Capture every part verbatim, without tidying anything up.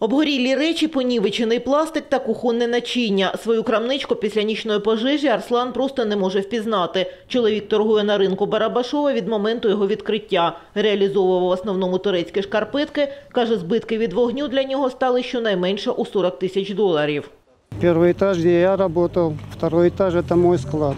Обгорілі речі, понівечений пластик та кухонне начиння. Свою крамничку після нічної пожежі Арслан просто не може впізнати. Чоловік торгує на ринку Барабашова від моменту його відкриття. Реалізовував в основному турецькі шкарпетки. Каже, збитки від вогню для нього стали щонайменше у сорок тисяч доларів. Первый этаж, где я работал, второй этаж – это мой склад.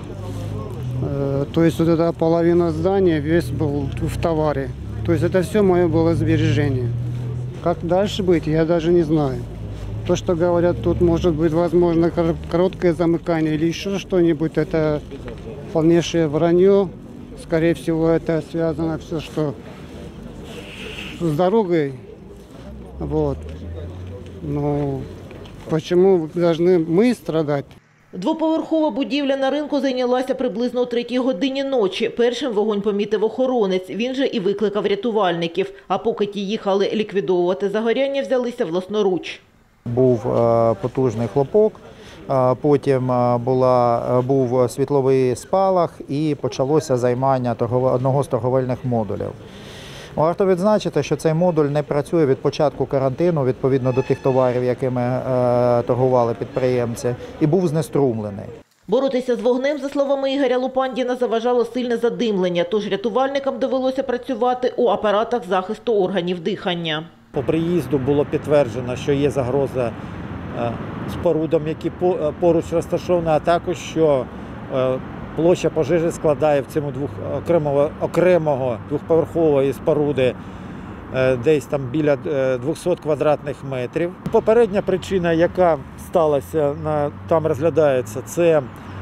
То есть вот эта половина здания весь был в товаре. То есть это все мое было сбережение. Как дальше быть, я даже не знаю. То, что говорят, тут может быть возможно короткое замыкание или еще что-нибудь, это полнейшее вранье. Скорее всего, это связано все, что с дорогой. Вот. Но почему должны мы страдать? Двоповерхова будівля на ринку зайнялася приблизно о третій годині ночі. Першим вогонь помітив охоронець. Він же і викликав рятувальників. А поки ті їхали ліквідовувати загоряння, взялися власноруч. Був потужний хлопок, потім була, був світловий спалах і почалося займання одного з торговельних модулів. Варто відзначити, що цей модуль не працює від початку карантину, відповідно до тих товарів, якими е, торгували підприємці, і був знеструмлений. Боротися з вогнем, за словами Ігоря Лупандіна, заважало сильне задимлення, тож рятувальникам довелося працювати у апаратах захисту органів дихання. По приїзду було підтверджено, що є загроза спорудам, які поруч розташовані, а також, що площа пожежі складає в цьому двох, окремого, окремого двохповерхової споруди десь там біля двохсот квадратних метрів. Попередня причина, яка сталася, там розглядається, це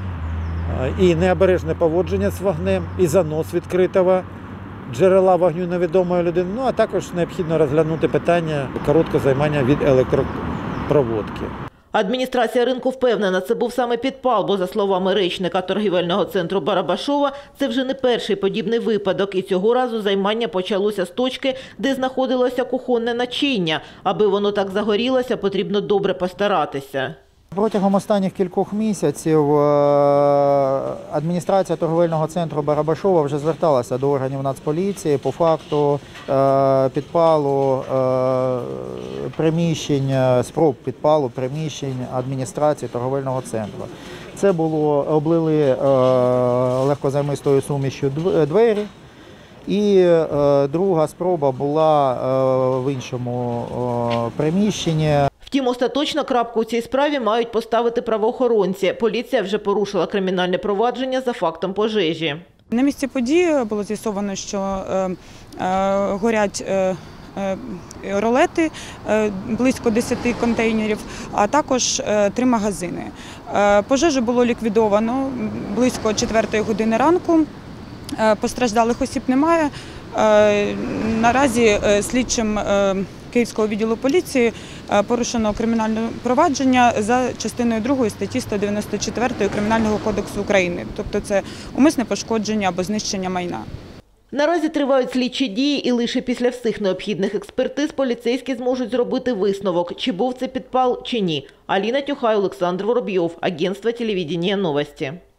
і необережне поводження з вогнем, і занос відкритого джерела вогню невідомої людини, ну а також необхідно розглянути питання короткого займання від електропроводки. Адміністрація ринку впевнена, це був саме підпал, бо, за словами речника торгівельного центру Барабашова, це вже не перший подібний випадок. І цього разу займання почалося з точки, де знаходилося кухонне начиння. Аби воно так загорілося, потрібно добре постаратися. Протягом останніх кількох місяців адміністрація торговельного центру Барабашова вже зверталася до органів Нацполіції по факту підпалу приміщень, спроб підпалу приміщень адміністрації торговельного центру. Це було, облили легкозаймистою сумішю двері. І друга спроба була в іншому приміщенні. Втім, остаточно крапку у цій справі мають поставити правоохоронці. Поліція вже порушила кримінальне провадження за фактом пожежі. На місці події було з'ясовано, що е, е, горять е, е, ролети, е, близько десяти контейнерів, а також е, три магазини. Е, пожежу було ліквідовано близько четвертої години ранку. Е, постраждалих осіб немає. Е, наразі е, слідчим е, Київського відділу поліції порушено кримінальне провадження за частиною другої статті сто дев'яносто чотири Кримінального кодексу України. Тобто це умисне пошкодження або знищення майна. Наразі тривають слідчі дії, і лише після всіх необхідних експертиз поліцейські зможуть зробити висновок, чи був це підпал, чи ні. Аліна Тюхай, Олександр Воробйов, агентство телевидения «Новости».